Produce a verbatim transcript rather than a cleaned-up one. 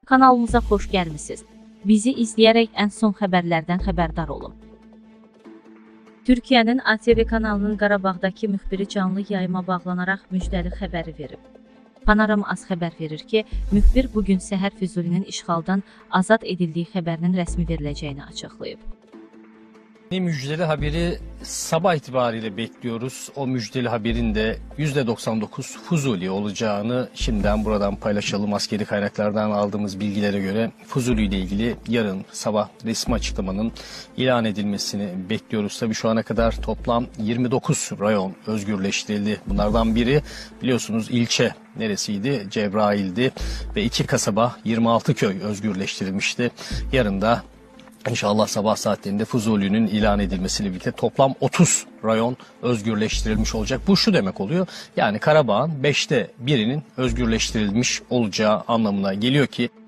Kanalımıza xoş gəlmisiniz. Bizi izləyərək ən son xəbərlərdən xəbərdar olun. Türkiyənin A T V kanalının Qarabağdakı müxbiri canlı yayıma bağlanaraq müjdəli xəbəri verib. Panorama Az xəbər verir ki, müxbir bugün səhər Füzulinin işğaldan azad edildiyi xəbərinin rəsmi veriləcəyini açıqlayıb. Müjdeli haberi sabah itibariyle bekliyoruz. O müjdeli haberin de yüzde doksan dokuz Fuzuli olacağını şimdiden buradan paylaşalım. Askeri kaynaklardan aldığımız bilgilere göre Fuzuli ile ilgili yarın sabah resmi açıklamanın ilan edilmesini bekliyoruz. Tabii şu ana kadar toplam yirmi dokuz rayon özgürleştirildi. Bunlardan biri biliyorsunuz ilçe neresiydi? Cebrail'di ve iki kasaba yirmi altı köy özgürleştirilmişti. Yarın da İnşallah sabah saatlerinde Fuzuli'nin ilan edilmesiyle birlikte toplam otuz rayon özgürleştirilmiş olacak. Bu şu demek oluyor. Yani Karabağ'ın beşte birinin özgürleştirilmiş olacağı anlamına geliyor ki